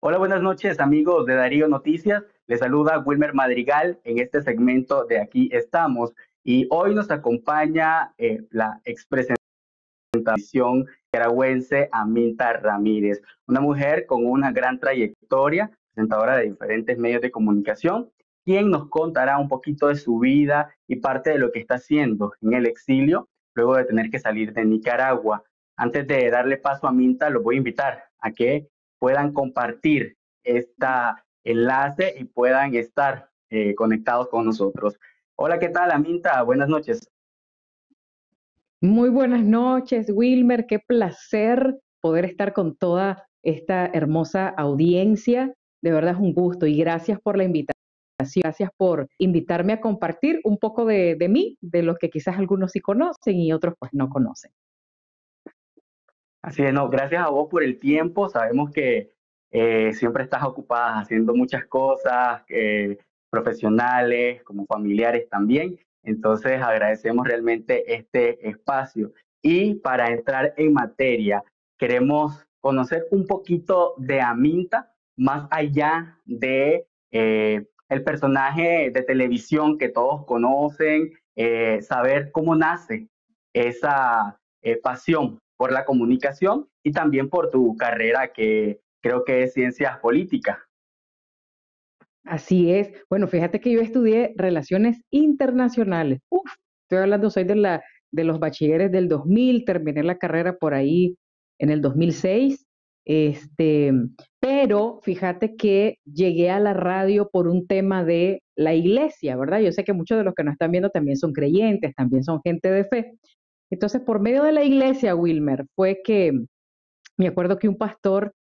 Hola, buenas noches amigos de Darío Noticias. Les saluda Wilmer Madrigal en este segmento de Aquí estamos. Y hoy nos acompaña la expresentación nicaragüense Aminta Ramírez, una mujer con una gran trayectoria, presentadora de diferentes medios de comunicación, quien nos contará un poquito de su vida y parte de lo que está haciendo en el exilio luego de tener que salir de Nicaragua. Antes de darle paso a Aminta, los voy a invitar a que puedan compartir este enlace y puedan estar conectados con nosotros. Hola, ¿qué tal, Aminta? Buenas noches. Muy buenas noches, Wilmer. Qué placer poder estar con toda esta hermosa audiencia. De verdad es un gusto y gracias por la invitación. Gracias por invitarme a compartir un poco de mí, de lo que quizás algunos sí conocen y otros pues no conocen. Así es, no, gracias a vos por el tiempo. Sabemos que siempre estás ocupada haciendo muchas cosas, profesionales, como familiares también. Entonces agradecemos realmente este espacio. Y para entrar en materia, queremos conocer un poquito de Aminta, más allá de el personaje de televisión que todos conocen, saber cómo nace esa pasión por la comunicación y también por tu carrera que creo que es ciencias políticas. Así es. Bueno, fíjate que yo estudié relaciones internacionales. Uf, estoy hablando, soy de los bachilleres del 2000, terminé la carrera por ahí en el 2006. Este, pero fíjate que llegué a la radio por un tema de la iglesia, ¿verdad? Yo sé que muchos de los que nos están viendo también son creyentes, también son gente de fe. Entonces, por medio de la iglesia, Wilmer, fue que me acuerdo que un pastor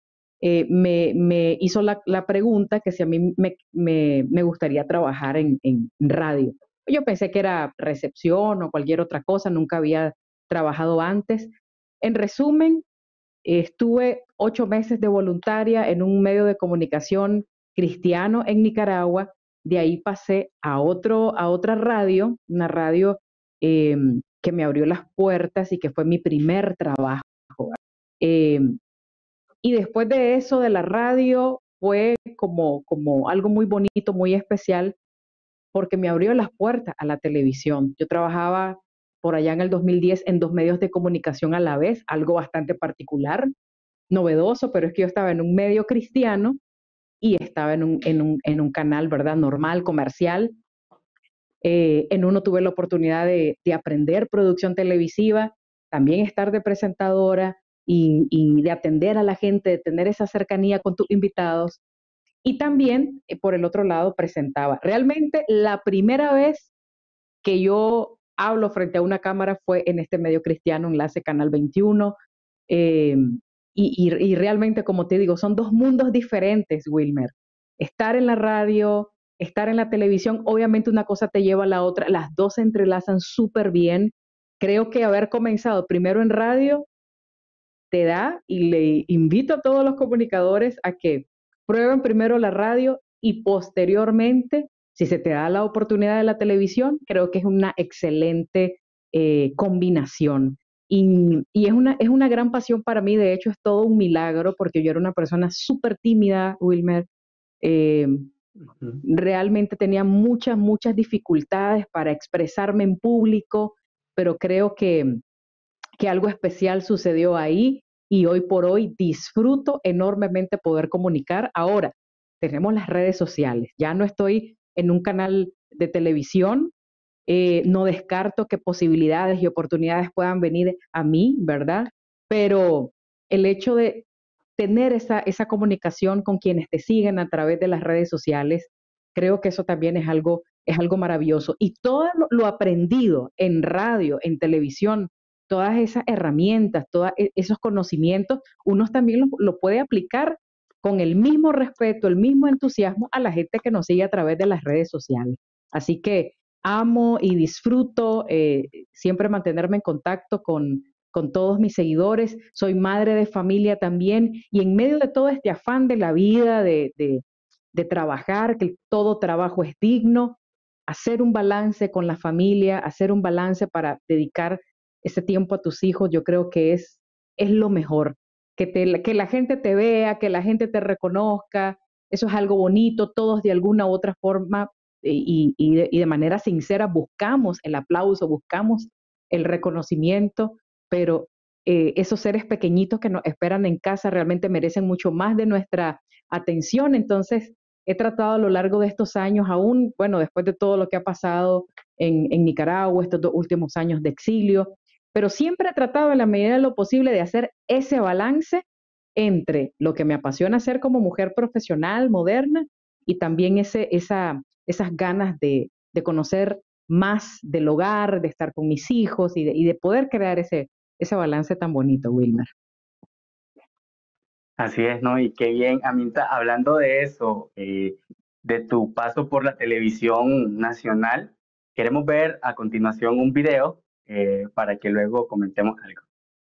me hizo la pregunta que si a mí me gustaría trabajar en radio. Yo pensé que era recepción o cualquier otra cosa, nunca había trabajado antes. En resumen, estuve 8 meses de voluntaria en un medio de comunicación cristiano en Nicaragua. De ahí pasé a otra radio, una radio eh, que me abrió las puertas y que fue mi primer trabajo. Eh, y después de eso, de la radio, fue como algo muy bonito, muy especial, porque me abrió las puertas a la televisión. Yo trabajaba por allá en el 2010 en dos medios de comunicación a la vez, algo bastante particular, novedoso, pero es que yo estaba en un medio cristiano y estaba en un canal, ¿verdad? Normal, comercial. En uno tuve la oportunidad de aprender producción televisiva, también estar de presentadora y de atender a la gente, de tener esa cercanía con tus invitados. Y también, por el otro lado, presentaba. Realmente la primera vez que yo hablo frente a una cámara fue en este medio cristiano, Enlace Canal 21. eh, y realmente, como te digo, son dos mundos diferentes, Wilmer. Estar en la radio, estar en la televisión, obviamente una cosa te lleva a la otra, las dos se entrelazan súper bien. Creo que haber comenzado primero en radio te da, y le invito a todos los comunicadores a que prueben primero la radio y posteriormente, si se te da la oportunidad de la televisión, creo que es una excelente combinación. Y es una gran pasión para mí, de hecho es todo un milagro porque yo era una persona súper tímida, Wilmer. eh, Ujú. Realmente tenía muchas dificultades para expresarme en público, pero creo que algo especial sucedió ahí y hoy por hoy disfruto enormemente poder comunicar. Ahora, tenemos las redes sociales, ya no estoy en un canal de televisión, no descarto que posibilidades y oportunidades puedan venir a mí, ¿verdad? Pero el hecho de tener esa comunicación con quienes te siguen a través de las redes sociales, creo que eso también es algo maravilloso. Y todo lo aprendido en radio, en televisión, todas esas herramientas, todos esos conocimientos, uno también lo puede aplicar con el mismo respeto, el mismo entusiasmo a la gente que nos sigue a través de las redes sociales. Así que amo y disfruto siempre mantenerme en contacto con todos mis seguidores. Soy madre de familia también y en medio de todo este afán de la vida, de trabajar, que todo trabajo es digno, hacer un balance con la familia, hacer un balance para dedicar ese tiempo a tus hijos, yo creo que es lo mejor. que la gente te vea, que la gente te reconozca, eso es algo bonito, todos de alguna u otra forma y de manera sincera buscamos el aplauso, buscamos el reconocimiento, pero esos seres pequeñitos que nos esperan en casa realmente merecen mucho más de nuestra atención. Entonces, he tratado a lo largo de estos años, aún, bueno, después de todo lo que ha pasado en Nicaragua, estos 2 últimos años de exilio, pero siempre he tratado en la medida de lo posible de hacer ese balance entre lo que me apasiona hacer como mujer profesional, moderna, y también esas ganas de conocer más del hogar, de estar con mis hijos y de poder crear ese balance tan bonito, Wilmer. Así es, ¿no? Y qué bien, Aminta, hablando de eso, de tu paso por la televisión nacional, queremos ver a continuación un video para que luego comentemos algo.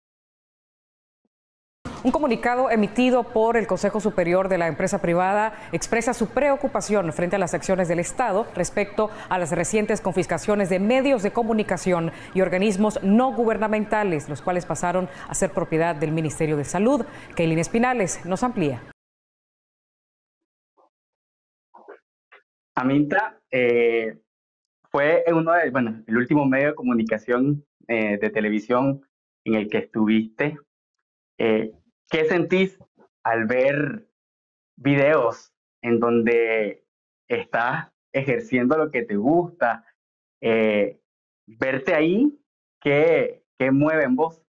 Un comunicado emitido por el Consejo Superior de la Empresa Privada expresa su preocupación frente a las acciones del Estado respecto a las recientes confiscaciones de medios de comunicación y organismos no gubernamentales, los cuales pasaron a ser propiedad del Ministerio de Salud. Kaylin Espinales nos amplía. Aminta, fue bueno, el último medio de comunicación de televisión en el que estuviste. Eh, ¿Qué sentís al ver videos en donde estás ejerciendo lo que te gusta? Verte ahí, ¿qué mueve en vos?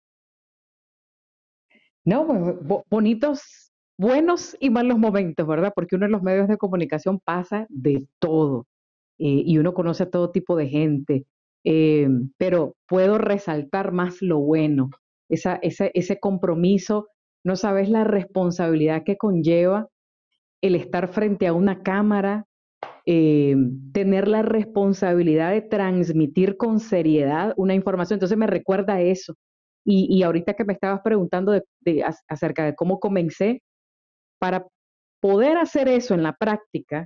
No, pues, bonitos, buenos y malos momentos, ¿verdad? Porque uno en los medios de comunicación pasa de todo y uno conoce a todo tipo de gente, pero puedo resaltar más lo bueno, ese compromiso, no sabes la responsabilidad que conlleva el estar frente a una cámara, eh, tener la responsabilidad de transmitir con seriedad una información. Entonces me recuerda a eso. Y ahorita que me estabas preguntando acerca de cómo comencé, para poder hacer eso en la práctica,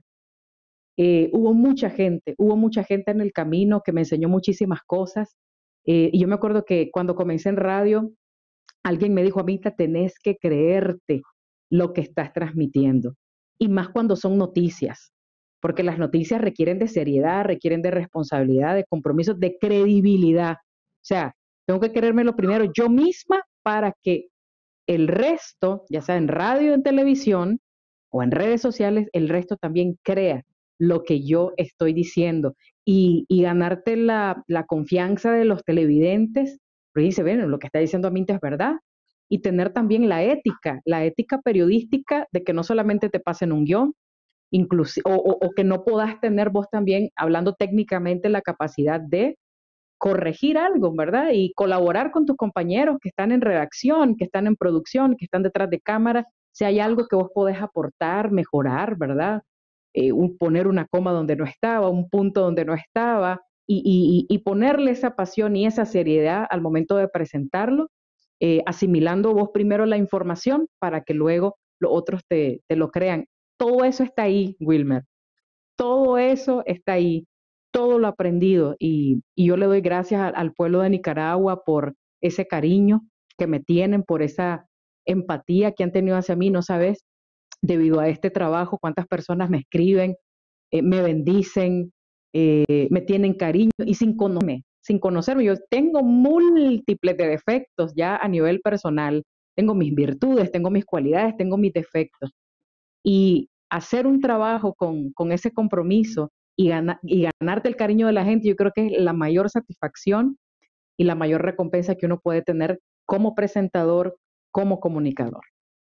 hubo mucha gente en el camino que me enseñó muchísimas cosas. Y yo me acuerdo que cuando comencé en radio, alguien me dijo, Amita, tenés que creerte lo que estás transmitiendo. Y más cuando son noticias, porque las noticias requieren de seriedad, requieren de responsabilidad, de compromiso, de credibilidad. O sea, tengo que creérmelo primero yo misma para que el resto, ya sea en radio, en televisión o en redes sociales, el resto también crea lo que yo estoy diciendo y ganarte la confianza de los televidentes, porque dice, bueno, lo que está diciendo Aminta es verdad, y tener también la ética periodística de que no solamente te pasen un guión, o que no puedas tener vos también, hablando técnicamente, la capacidad de corregir algo, ¿verdad? Y colaborar con tus compañeros que están en redacción, que están en producción, que están detrás de cámara, si hay algo que vos podés aportar, mejorar, ¿verdad? Poner una coma donde no estaba, un punto donde no estaba, y ponerle esa pasión y esa seriedad al momento de presentarlo, asimilando vos primero la información para que luego los otros te lo crean. Todo eso está ahí, Wilmer. Todo eso está ahí, todo lo aprendido y yo le doy gracias al pueblo de Nicaragua por ese cariño que me tienen, por esa empatía que han tenido hacia mí, no sabes, debido a este trabajo, cuántas personas me escriben, me bendicen, me tienen cariño y sin conocerme, yo tengo múltiples de defectos ya a nivel personal, tengo mis virtudes, tengo mis cualidades, tengo mis defectos y hacer un trabajo con ese compromiso y ganarte el cariño de la gente, yo creo que es la mayor satisfacción y la mayor recompensa que uno puede tener como presentador, como comunicador.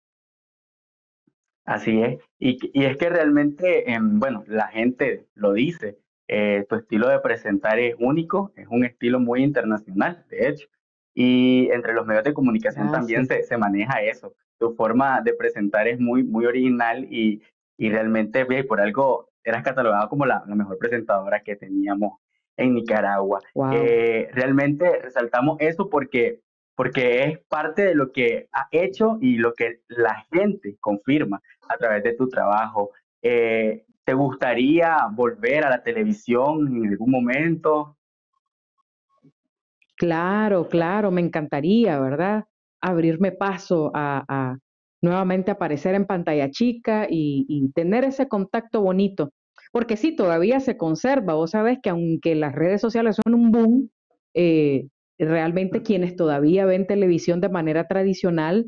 Así es. Y es que realmente, bueno, la gente lo dice, tu estilo de presentar es único, es un estilo muy internacional, de hecho. Y entre los medios de comunicación también Gracias. se maneja eso. Tu forma de presentar es muy original y realmente, ve, por algo eras catalogada como la mejor presentadora que teníamos en Nicaragua. Wow. Realmente resaltamos eso porque es parte de lo que ha hecho y lo que la gente confirma a través de tu trabajo. ¿Te gustaría volver a la televisión en algún momento? Claro, claro, me encantaría, ¿verdad? abrirme paso a nuevamente aparecer en pantalla chica y tener ese contacto bonito. Porque sí, todavía se conserva. Vos sabés que aunque las redes sociales son un boom, realmente quienes todavía ven televisión de manera tradicional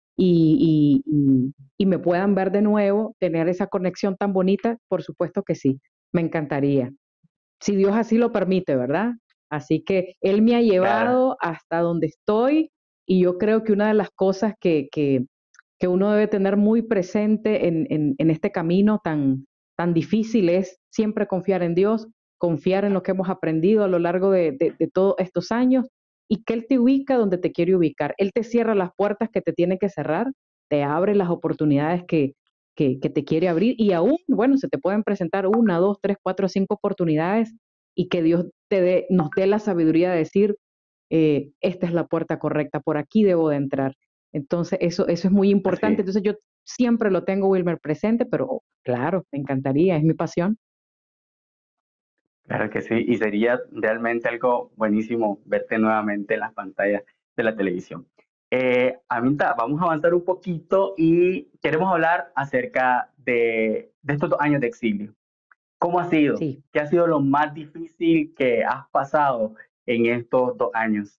y me puedan ver de nuevo, tener esa conexión tan bonita, por supuesto que sí, me encantaría. Si Dios así lo permite, ¿verdad? Así que Él me ha Claro, llevado hasta donde estoy y yo creo que una de las cosas que uno debe tener muy presente en este camino tan difícil es siempre confiar en Dios, confiar en lo que hemos aprendido a lo largo de todos estos años y que Él te ubica donde te quiere ubicar. Él te cierra las puertas que te tiene que cerrar, te abre las oportunidades que te quiere abrir y aún, bueno, se te pueden presentar una, dos, tres, cuatro, cinco oportunidades y que Dios nos dé la sabiduría de decir, esta es la puerta correcta, por aquí debo de entrar. Entonces, eso es muy así importante. es. Entonces, yo siempre lo tengo, Wilmer, presente, pero claro, me encantaría, es mi pasión. Claro que sí, y sería realmente algo buenísimo verte nuevamente en las pantallas de la televisión. Aminta, vamos a avanzar un poquito y queremos hablar acerca de estos 2 años de exilio. ¿Cómo ha sido? Sí, ¿Qué ha sido lo más difícil que has pasado en estos 2 años?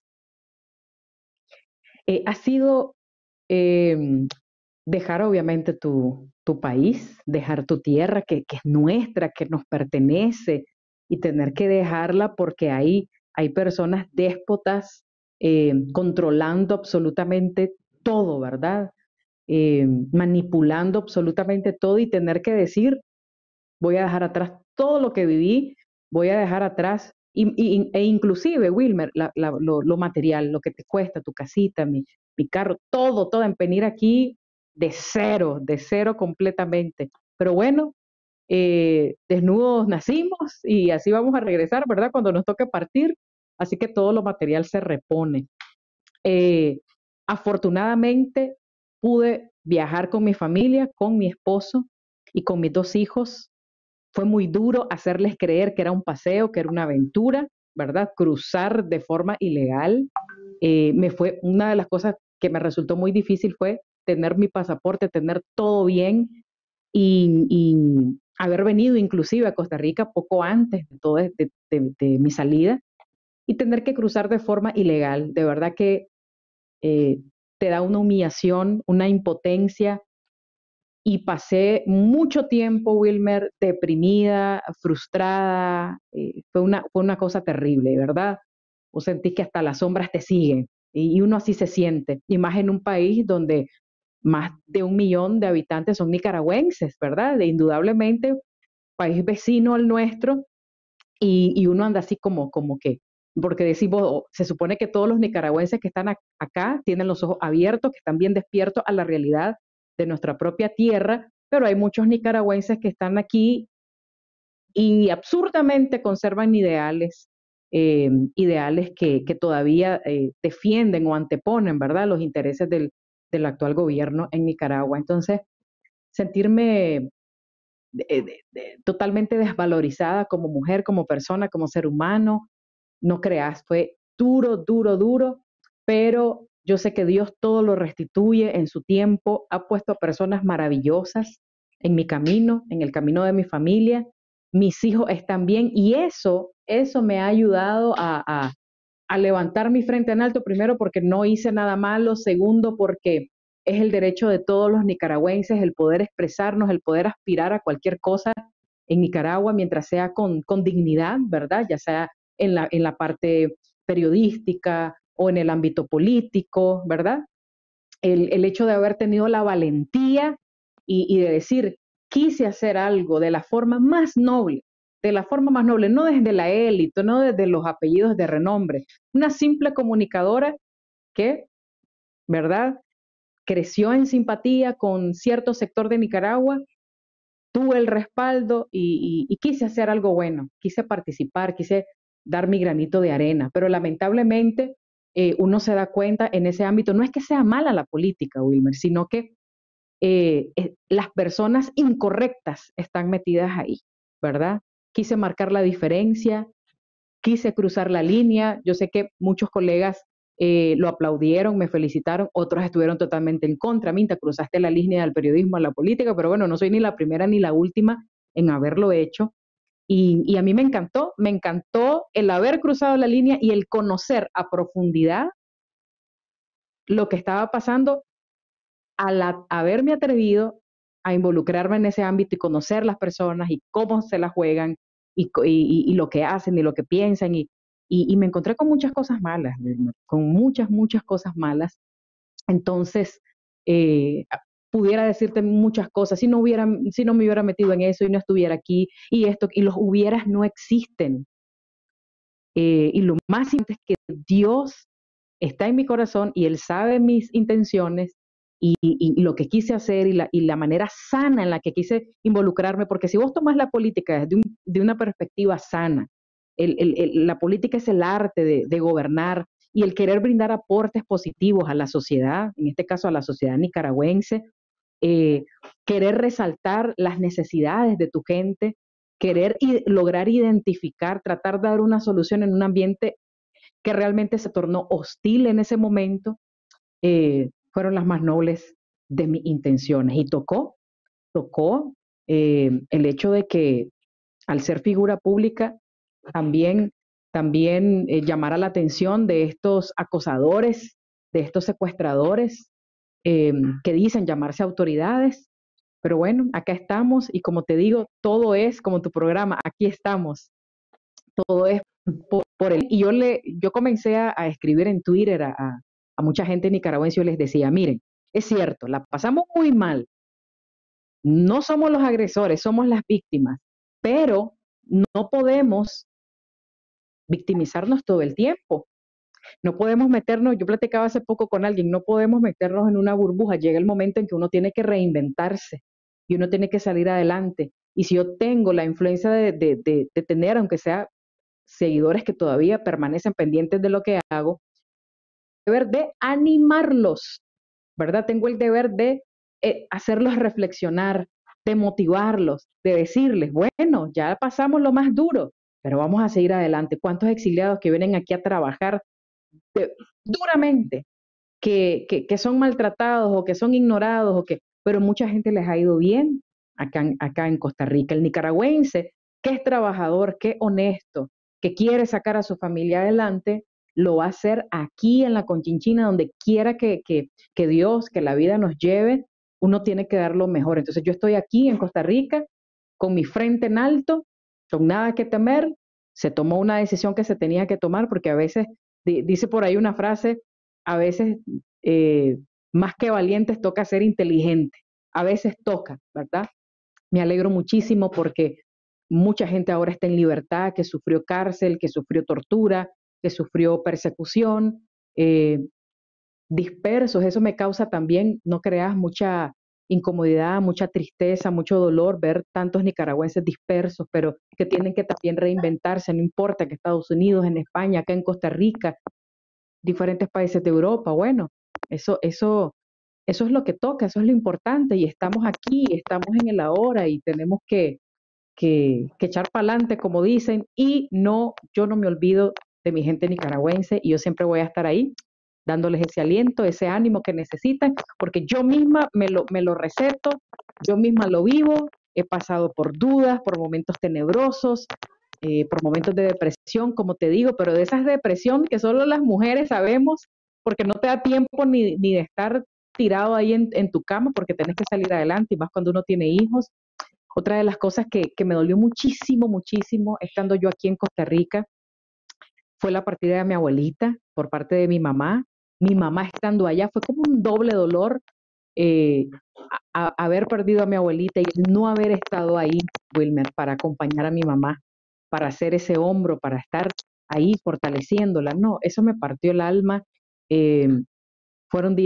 ha sido eh, dejar obviamente tu país, dejar tu tierra que es nuestra, que nos pertenece, y tener que dejarla porque hay personas déspotas controlando absolutamente todo, ¿verdad? Manipulando absolutamente todo y tener que decir, voy a dejar atrás todo lo que viví, voy a dejar atrás, e inclusive, Wilmer, lo material, lo que te cuesta, tu casita, mi carro, todo, en venir aquí de cero completamente. Pero bueno, desnudos nacimos y así vamos a regresar, ¿verdad? Cuando nos toque partir, así que todo lo material se repone. Eh, afortunadamente pude viajar con mi familia, con mi esposo y con mis 2 hijos. Fue muy duro hacerles creer que era un paseo, que era una aventura, ¿verdad? Cruzar de forma ilegal. Una de las cosas que me resultó muy difícil fue tener mi pasaporte, tener todo bien y haber venido inclusive a Costa Rica poco antes de, todo, de mi salida y tener que cruzar de forma ilegal. De verdad que eh, te da una humillación, una impotencia y pasé mucho tiempo, Wilmer, deprimida, frustrada. Fue una cosa terrible, ¿verdad? Vos sentís que hasta las sombras te siguen y uno así se siente, y más en un país donde más de 1 millón de habitantes son nicaragüenses, ¿verdad? Indudablemente, país vecino al nuestro, y uno anda así como que, porque decimos, se supone que todos los nicaragüenses que están acá tienen los ojos abiertos, que están bien despiertos a la realidad de nuestra propia tierra, pero hay muchos nicaragüenses que están aquí y absurdamente conservan ideales, ideales que todavía defienden o anteponen, ¿verdad?, los intereses del actual gobierno en Nicaragua. Entonces, sentirme totalmente desvalorizada como mujer, como persona, como ser humano. No creas, fue duro, duro, duro, pero yo sé que Dios todo lo restituye en su tiempo, ha puesto a personas maravillosas en mi camino, en el camino de mi familia. Mis hijos están bien y eso me ha ayudado a levantar mi frente en alto, primero porque no hice nada malo, segundo porque es el derecho de todos los nicaragüenses el poder expresarnos, el poder aspirar a cualquier cosa en Nicaragua mientras sea con dignidad, ¿verdad? Ya sea en la parte periodística o en el ámbito político, ¿verdad? El hecho de haber tenido la valentía y de decir, quise hacer algo de la forma más noble, de la forma más noble, no desde la élite, no desde los apellidos de renombre, una simple comunicadora que, ¿verdad?, creció en simpatía con cierto sector de Nicaragua, tuve el respaldo y quise hacer algo bueno, quise participar, quise dar mi granito de arena, pero lamentablemente uno se da cuenta en ese ámbito, no es que sea mala la política, Wilmer, sino que las personas incorrectas están metidas ahí, ¿verdad? Quise marcar la diferencia, quise cruzar la línea, yo sé que muchos colegas lo aplaudieron, me felicitaron, otros estuvieron totalmente en contra. Minta, cruzaste la línea del periodismo a la política, pero bueno, no soy ni la primera ni la última en haberlo hecho. Y a mí me encantó el haber cruzado la línea y el conocer a profundidad lo que estaba pasando al haberme atrevido a involucrarme en ese ámbito y conocer las personas y cómo se las juegan y lo que hacen y lo que piensan. Y me encontré con muchas cosas malas, con muchas cosas malas. Entonces, eh, pudiera decirte muchas cosas si no me hubiera metido en eso y no estuviera aquí y esto, y los hubieras no existen. Y lo más importante es que Dios está en mi corazón y Él sabe mis intenciones y lo que quise hacer y la manera sana en la que quise involucrarme, porque si vos tomás la política de una perspectiva sana, la política es el arte de gobernar y el querer brindar aportes positivos a la sociedad, en este caso a la sociedad nicaragüense, eh, querer resaltar las necesidades de tu gente, querer lograr identificar, tratar de dar una solución en un ambiente que realmente se tornó hostil en ese momento, fueron las más nobles de mis intenciones. Y tocó el hecho de que al ser figura pública, también llamara la atención de estos acosadores, de estos secuestradores, que dicen llamarse autoridades. Pero bueno, acá estamos y como te digo, todo es como tu programa, aquí estamos, todo es por él. Y yo comencé a escribir en Twitter a mucha gente nicaragüense, yo les decía, miren, es cierto, la pasamos muy mal, no somos los agresores, somos las víctimas, pero no podemos victimizarnos todo el tiempo. No podemos meternos, yo platicaba hace poco con alguien, no podemos meternos en una burbuja. Llega el momento en que uno tiene que reinventarse y uno tiene que salir adelante. Y si yo tengo la influencia de tener, aunque sea seguidores que todavía permanecen pendientes de lo que hago, el deber de animarlos, ¿verdad? Tengo el deber de hacerlos reflexionar, de motivarlos, de decirles, bueno, ya pasamos lo más duro, pero vamos a seguir adelante. ¿Cuántos exiliados que vienen aquí a trabajar duramente, que son maltratados o que son ignorados, pero mucha gente les ha ido bien acá en Costa Rica? El nicaragüense, que es trabajador, que es honesto, que quiere sacar a su familia adelante, lo va a hacer aquí en la Conchinchina, donde quiera que Dios, que la vida nos lleve, uno tiene que dar lo mejor. Entonces yo estoy aquí en Costa Rica, con mi frente en alto, con nada que temer. Se tomó una decisión que se tenía que tomar, porque a veces, dice por ahí una frase, a veces más que valientes toca ser inteligente, a veces toca, ¿verdad? Me alegro muchísimo porque mucha gente ahora está en libertad, que sufrió cárcel, que sufrió tortura, que sufrió persecución, dispersos. Eso me causa también, no creas, mucha incomodidad, mucha tristeza, mucho dolor ver tantos nicaragüenses dispersos, pero que tienen que también reinventarse, no importa que Estados Unidos, en España, acá en Costa Rica, diferentes países de Europa. Bueno, eso es lo que toca, eso es lo importante y estamos aquí, estamos en el ahora y tenemos que echar para adelante, como dicen, y no, yo no me olvido de mi gente nicaragüense y yo siempre voy a estar ahí dándoles ese aliento, ese ánimo que necesitan, porque yo misma me lo receto, yo misma lo vivo, he pasado por dudas, por momentos tenebrosos, por momentos de depresión, como te digo, pero de esas depresión que solo las mujeres sabemos, porque no te da tiempo ni de estar tirado ahí en tu cama, porque tenés que salir adelante, y más cuando uno tiene hijos. Otra de las cosas que me dolió muchísimo estando yo aquí en Costa Rica fue la partida de mi abuelita por parte de mi mamá. Mi mamá estando allá fue como un doble dolor, eh, haber perdido a mi abuelita y no haber estado ahí, Wilmer, para acompañar a mi mamá, para hacer ese hombro, para estar ahí fortaleciéndola. No, eso me partió el alma. Eh, fueron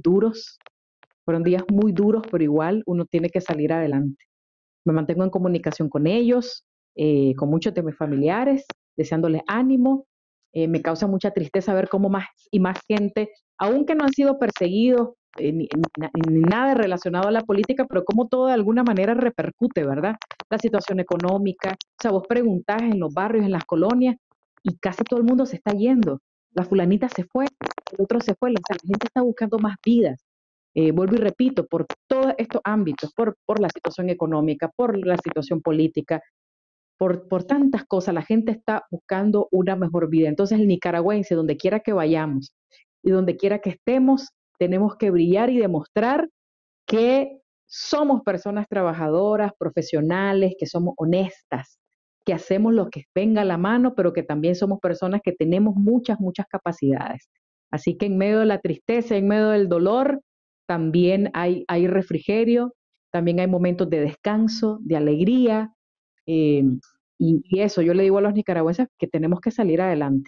días muy duros, pero igual uno tiene que salir adelante. Me mantengo en comunicación con ellos, con muchos de mis familiares, deseándoles ánimo. Me causa mucha tristeza ver cómo más y más gente, aunque no han sido perseguidos, ni nada relacionado a la política, pero cómo todo de alguna manera repercute, ¿verdad? La situación económica. O sea, vos preguntás en los barrios, en las colonias, y casi todo el mundo se está yendo. La fulanita se fue, el otro se fue, o sea, la gente está buscando más vidas. Vuelvo y repito, por todos estos ámbitos, por la situación económica, por la situación política, por tantas cosas, la gente está buscando una mejor vida. Entonces el nicaragüense, donde quiera que vayamos y donde quiera que estemos, tenemos que brillar y demostrar que somos personas trabajadoras, profesionales, que somos honestas, que hacemos lo que venga a la mano, pero que también somos personas que tenemos muchas, muchas capacidades. Así que en medio de la tristeza, en medio del dolor, también hay refrigerio, también hay momentos de descanso, de alegría, eh, y eso, yo le digo a los nicaragüenses que tenemos que salir adelante.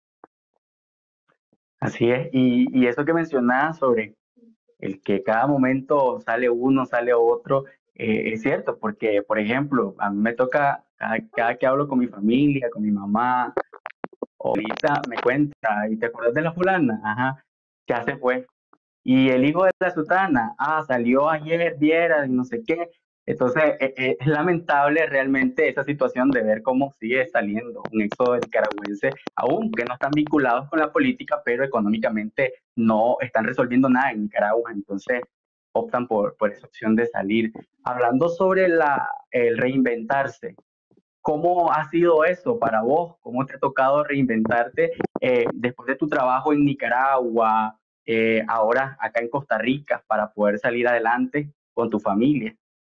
Así es, y eso que mencionabas sobre el que cada momento sale uno, sale otro, es cierto, porque, por ejemplo, a mí me toca, cada que hablo con mi familia, con mi mamá, ahorita me cuenta, ¿y te acuerdas de la fulana? Ajá, ya se fue. Y el hijo de la sultana, salió ayer, viera, y no sé qué. Entonces, es lamentable realmente esa situación de ver cómo sigue saliendo un éxodo de nicaragüenses, aunque no están vinculados con la política, pero económicamente no están resolviendo nada en Nicaragua. Entonces, optan por esa opción de salir. Hablando sobre el reinventarse, ¿cómo ha sido eso para vos? ¿Cómo te ha tocado reinventarte después de tu trabajo en Nicaragua, ahora acá en Costa Rica, para poder salir adelante con tu familia?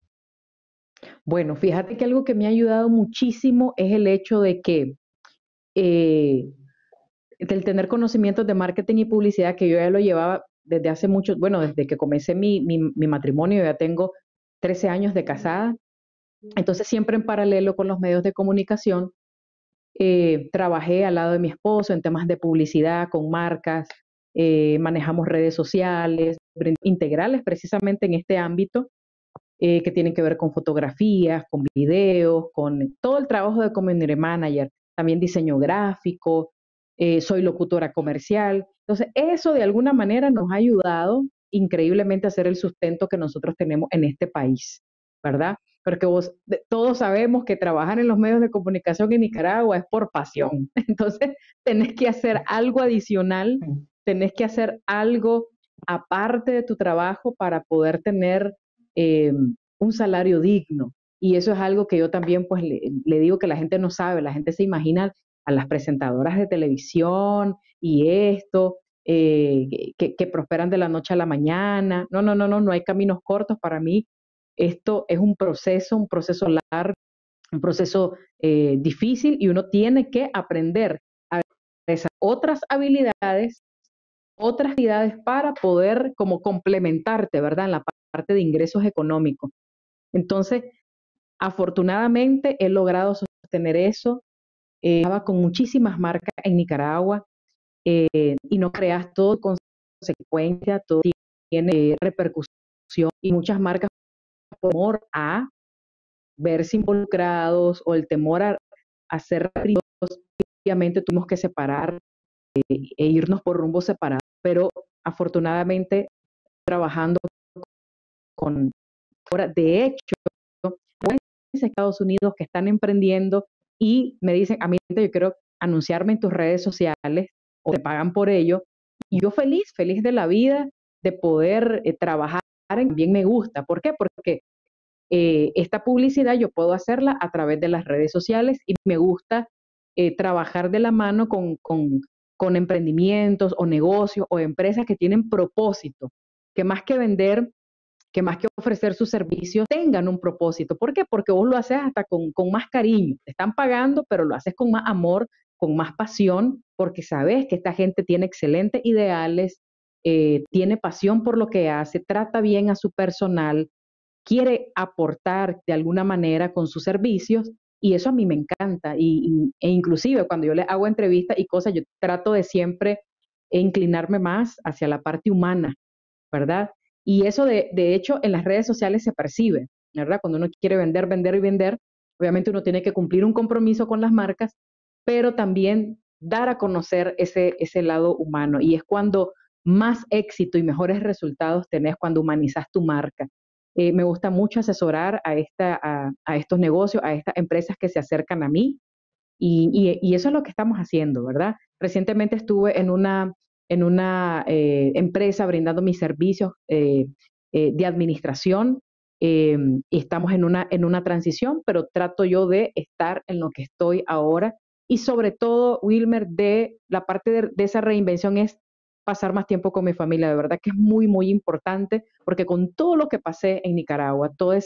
Bueno, fíjate que algo que me ha ayudado muchísimo es el hecho de que eh, del tener conocimientos de marketing y publicidad que yo ya lo llevaba desde hace mucho, bueno, desde que comencé mi matrimonio, ya tengo 13 años de casada, entonces siempre en paralelo con los medios de comunicación, trabajé al lado de mi esposo en temas de publicidad con marcas, manejamos redes sociales, integrales precisamente en este ámbito, que tienen que ver con fotografías, con videos, con todo el trabajo de community manager, también diseño gráfico, soy locutora comercial. Entonces, eso de alguna manera nos ha ayudado increíblemente a hacer el sustento que nosotros tenemos en este país, ¿verdad? Porque todos sabemos que trabajar en los medios de comunicación en Nicaragua es por pasión. Entonces, tenés que hacer algo adicional, tenés que hacer algo aparte de tu trabajo para poder tener eh, un salario digno. Y eso es algo que yo también pues le digo que la gente no sabe, la gente se imagina a las presentadoras de televisión y esto, que prosperan de la noche a la mañana. No, no, no, no, no hay caminos cortos. Para mí esto es un proceso largo, un proceso difícil, y uno tiene que aprender a esas otras actividades para poder como complementarte, ¿verdad? En la parte de ingresos económicos. Entonces, afortunadamente he logrado sostener eso. Estaba con muchísimas marcas en Nicaragua, y no creas, todo consecuencia, todo tiene repercusión, y muchas marcas por temor a verse involucrados o el temor a ser reprimidos, obviamente tuvimos que separar e irnos por rumbos separados, pero afortunadamente trabajando con, de hecho, en Estados Unidos que están emprendiendo y me dicen, a mí yo quiero anunciarme en tus redes sociales o te pagan por ello. Y yo feliz, feliz de la vida de poder trabajar en bien me gusta. ¿Por qué? Porque esta publicidad yo puedo hacerla a través de las redes sociales y me gusta trabajar de la mano con emprendimientos o negocios o empresas que tienen propósito, que más que vender, que más que ofrecer sus servicios, tengan un propósito. ¿Por qué? Porque vos lo haces hasta con más cariño. Te están pagando, pero lo haces con más amor, con más pasión, porque sabes que esta gente tiene excelentes ideales, tiene pasión por lo que hace, trata bien a su personal, quiere aportar de alguna manera con sus servicios, y eso a mí me encanta. E inclusive cuando yo le hago entrevistas y cosas, yo trato de siempre inclinarme más hacia la parte humana, ¿verdad? Y eso de hecho en las redes sociales se percibe, ¿verdad? Cuando uno quiere vender, vender y vender, obviamente uno tiene que cumplir un compromiso con las marcas, pero también dar a conocer ese lado humano. Y es cuando más éxito y mejores resultados tenés, cuando humanizas tu marca. Me gusta mucho asesorar a estos negocios, a estas empresas que se acercan a mí, y eso es lo que estamos haciendo, ¿verdad? Recientemente estuve en una en una empresa brindando mis servicios de administración. Y estamos en una transición, pero trato yo de estar en lo que estoy ahora. Y sobre todo, Wilmer, de la parte de esa reinvención es pasar más tiempo con mi familia. De verdad que es muy, muy importante, porque con todo lo que pasé en Nicaragua, toda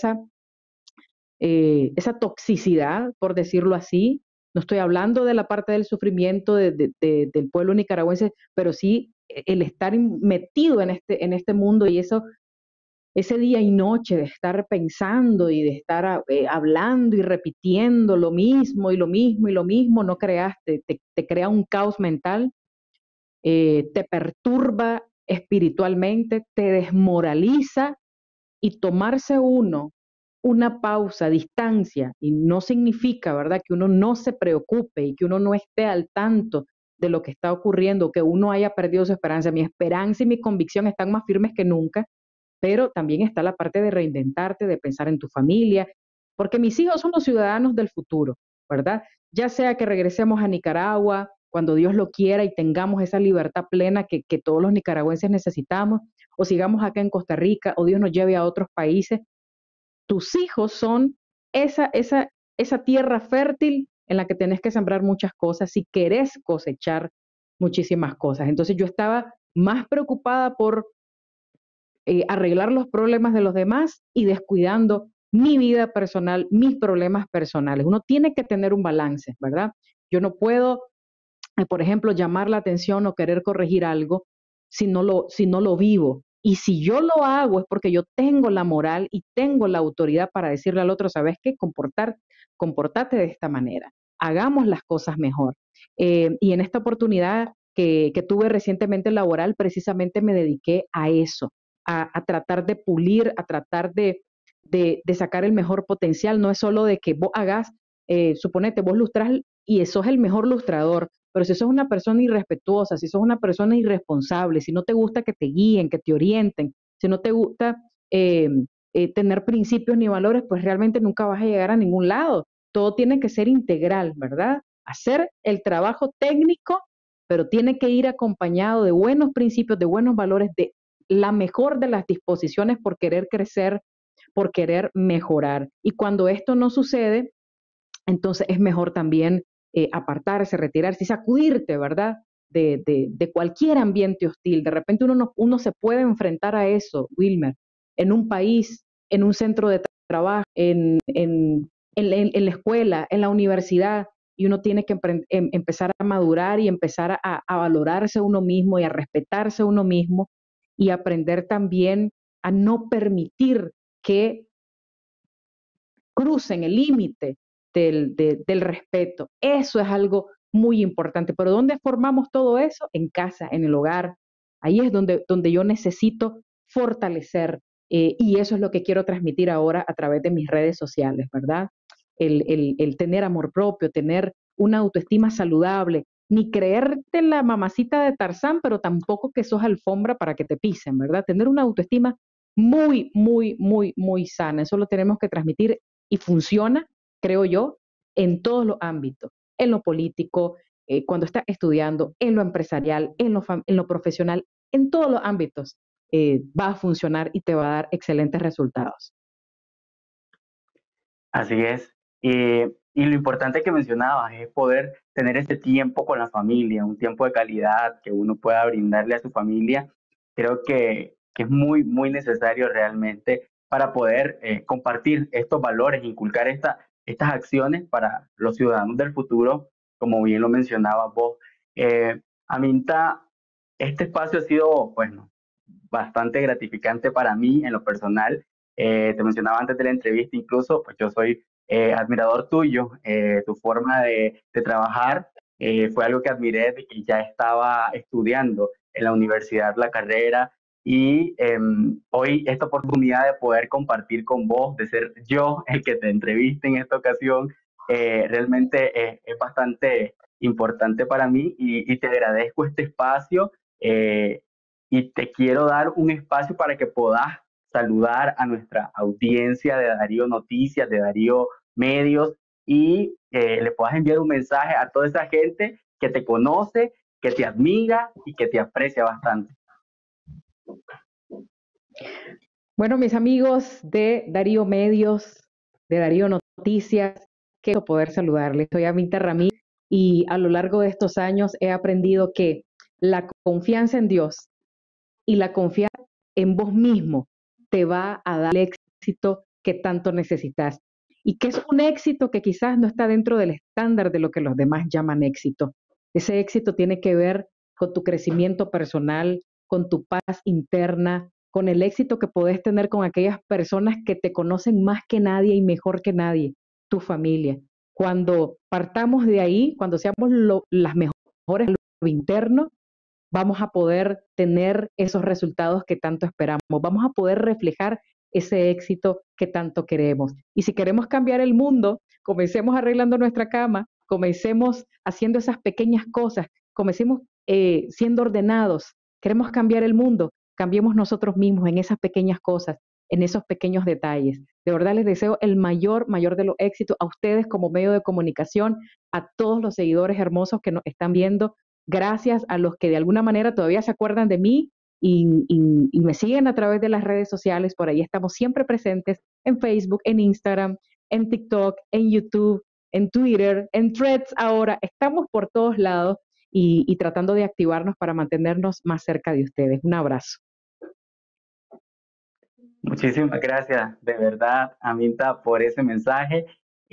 esa toxicidad, por decirlo así, no estoy hablando de la parte del sufrimiento del pueblo nicaragüense, pero sí el estar metido en este mundo y eso, ese día y noche de estar pensando y de estar hablando y repitiendo lo mismo y lo mismo y lo mismo, no creas, te crea un caos mental, te perturba espiritualmente, te desmoraliza y tomarse uno una pausa, distancia, y no significa, ¿verdad?, que uno no se preocupe y que uno no esté al tanto de lo que está ocurriendo, que uno haya perdido su esperanza. Mi esperanza y mi convicción están más firmes que nunca, pero también está la parte de reinventarte, de pensar en tu familia, porque mis hijos son los ciudadanos del futuro, ¿verdad? Ya sea que regresemos a Nicaragua cuando Dios lo quiera y tengamos esa libertad plena que todos los nicaragüenses necesitamos, o sigamos acá en Costa Rica, o Dios nos lleve a otros países, tus hijos son esa tierra fértil en la que tenés que sembrar muchas cosas si querés cosechar muchísimas cosas. Entonces yo estaba más preocupada por arreglar los problemas de los demás y descuidando mi vida personal, mis problemas personales. Uno tiene que tener un balance, ¿verdad? Yo no puedo, por ejemplo, llamar la atención o querer corregir algo si no lo vivo. Y si yo lo hago es porque yo tengo la moral y tengo la autoridad para decirle al otro, ¿sabes qué? Comportate de esta manera. Hagamos las cosas mejor. Y en esta oportunidad que tuve recientemente laboral, precisamente me dediqué a eso, a tratar de pulir, a tratar de sacar el mejor potencial. No es solo de que vos hagas, suponete, vos lustrás y sos el mejor lustrador, pero si sos una persona irrespetuosa, si sos una persona irresponsable, si no te gusta que te guíen, que te orienten, si no te gusta tener principios ni valores, pues realmente nunca vas a llegar a ningún lado. Todo tiene que ser integral, ¿verdad? Hacer el trabajo técnico, pero tiene que ir acompañado de buenos principios, de buenos valores, de la mejor de las disposiciones por querer crecer, por querer mejorar. Y cuando esto no sucede, entonces es mejor también apartarse, retirarse y sacudirte, ¿verdad? De cualquier ambiente hostil. De repente uno se puede enfrentar a eso, Wilmer, en un país, en un centro de trabajo, en la escuela, en la universidad, y uno tiene que empezar a madurar y empezar a valorarse uno mismo y a respetarse uno mismo y aprender también a no permitir que crucen el límite del respeto. Eso es algo muy importante. Pero ¿dónde formamos todo eso? En casa, en el hogar. Ahí es donde yo necesito fortalecer y eso es lo que quiero transmitir ahora a través de mis redes sociales, ¿verdad? El tener amor propio, tener una autoestima saludable, ni creerte la mamacita de Tarzán, pero tampoco que sos alfombra para que te pisen, ¿verdad? Tener una autoestima muy, muy, muy, muy sana. Eso lo tenemos que transmitir y funciona, creo yo, en todos los ámbitos, en lo político, cuando estás estudiando, en lo empresarial, en lo profesional, en todos los ámbitos va a funcionar y te va a dar excelentes resultados. Así es. Y lo importante que mencionabas es poder tener ese tiempo con la familia, un tiempo de calidad que uno pueda brindarle a su familia. Creo que es muy, muy necesario realmente para poder compartir estos valores, inculcar estas acciones para los ciudadanos del futuro, como bien lo mencionabas vos. Aminta, este espacio ha sido, bueno, bastante gratificante para mí en lo personal. Te mencionaba antes de la entrevista, incluso, pues yo soy admirador tuyo, tu forma de trabajar fue algo que admiré de que ya estaba estudiando en la universidad la carrera y hoy esta oportunidad de poder compartir con vos, de ser yo el que te entreviste en esta ocasión, realmente es bastante importante para mí y te agradezco este espacio. Y te quiero dar un espacio para que puedas saludar a nuestra audiencia de Darío Noticias, de Darío Medios, y le puedas enviar un mensaje a toda esa gente que te conoce que te admira y que te aprecia bastante. Bueno, mis amigos de Darío Medios, de Darío Noticias, quiero poder saludarles. Soy Aminta Ramírez y a lo largo de estos años he aprendido que la confianza en Dios y la confianza en vos mismo te va a dar el éxito que tanto necesitas. Y que es un éxito que quizás no está dentro del estándar de lo que los demás llaman éxito. Ese éxito tiene que ver con tu crecimiento personal, con tu paz interna, con el éxito que podés tener con aquellas personas que te conocen más que nadie y mejor que nadie, tu familia. Cuando partamos de ahí, cuando seamos las mejores en lo interno, vamos a poder tener esos resultados que tanto esperamos, vamos a poder reflejar ese éxito que tanto queremos. Y si queremos cambiar el mundo, comencemos arreglando nuestra cama, comencemos haciendo esas pequeñas cosas, comencemos siendo ordenados. Queremos cambiar el mundo, cambiemos nosotros mismos en esas pequeñas cosas, en esos pequeños detalles. De verdad les deseo el mayor de los éxitos a ustedes como medio de comunicación, a todos los seguidores hermosos que nos están viendo. Gracias a los que de alguna manera todavía se acuerdan de mí y me siguen a través de las redes sociales. Por ahí estamos siempre presentes en Facebook, en Instagram, en TikTok, en YouTube, en Twitter, en Threads ahora. Estamos por todos lados y tratando de activarnos para mantenernos más cerca de ustedes. Un abrazo. Muchísimas gracias, de verdad, Aminta, por ese mensaje.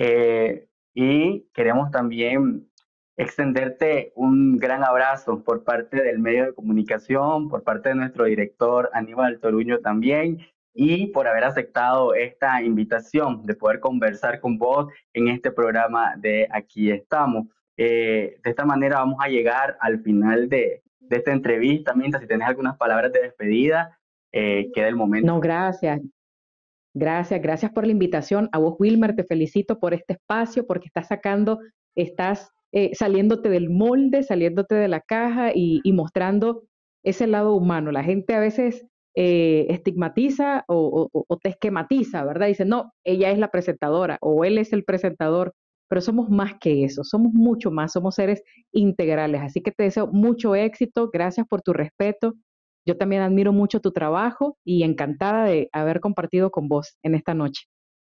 Y queremos también extenderte un gran abrazo por parte del medio de comunicación, por parte de nuestro director Aníbal Toruño también, y por haber aceptado esta invitación de poder conversar con vos en este programa de Aquí Estamos. De esta manera vamos a llegar al final de esta entrevista. Aminta, si tenés algunas palabras de despedida, queda el momento. No, gracias. Gracias por la invitación. A vos, Wilmer, te felicito por este espacio, porque estás saliéndote del molde, saliéndote de la caja y mostrando ese lado humano. La gente a veces estigmatiza o te esquematiza, ¿verdad? Dice, no, ella es la presentadora o él es el presentador, pero somos más que eso, somos mucho más, somos seres integrales. Así que te deseo mucho éxito, gracias por tu respeto. Yo también admiro mucho tu trabajo y encantada de haber compartido con vos en esta noche.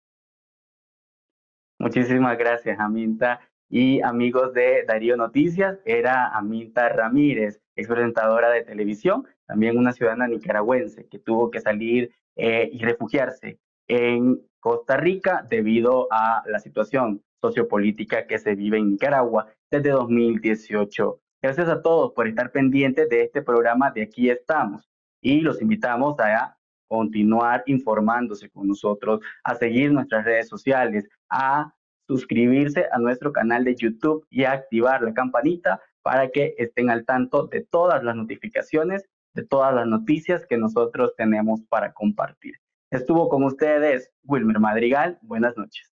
Muchísimas gracias, Aminta. Y amigos de Darío Noticias, era Aminta Ramírez, expresentadora de televisión, también una ciudadana nicaragüense que tuvo que salir y refugiarse en Costa Rica debido a la situación sociopolítica que se vive en Nicaragua desde 2018. Gracias a todos por estar pendientes de este programa de Aquí Estamos y los invitamos a continuar informándose con nosotros, a seguir nuestras redes sociales, a suscribirse a nuestro canal de YouTube y a activar la campanita para que estén al tanto de todas las notificaciones, de todas las noticias que nosotros tenemos para compartir. Estuvo con ustedes Wilmer Madrigal. Buenas noches.